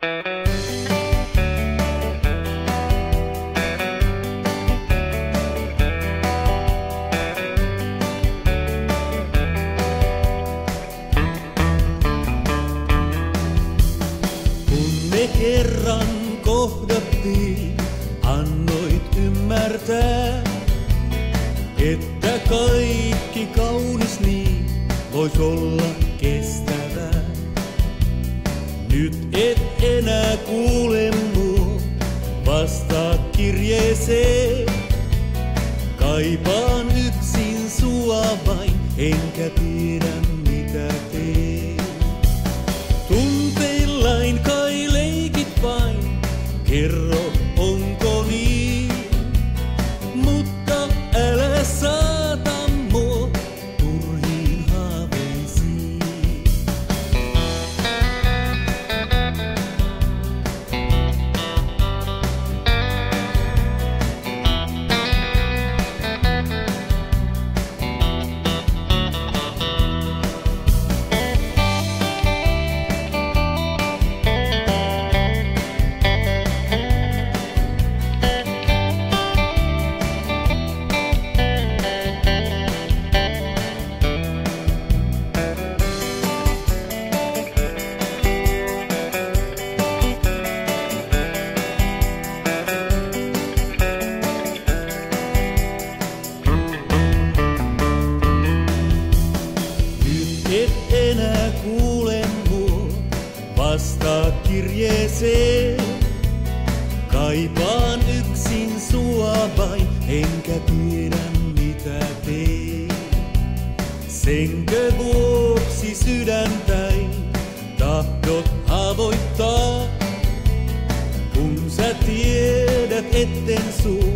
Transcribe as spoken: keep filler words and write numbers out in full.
Me kerran kohdattiin, annoit ymmärtää, että kaikki kaunis niin vois olla kestävää. Nyt et enää kuule mua, vastaa kirjeeseen. Kaipaan yksin sua vain, enkä tiedä mitä teen. Tunteillain kai leikit vain, kerro onko niin, mutta älä saata mua turhiin haaveisiin. Et enää kuule mua, vastaa kirjeeseen. Kaipaan yksin sua vain, enkä tiedä mitä teen. Senkö vuoksi sydäntäin tahdot haavoittaa, kun sä tiedät etten sua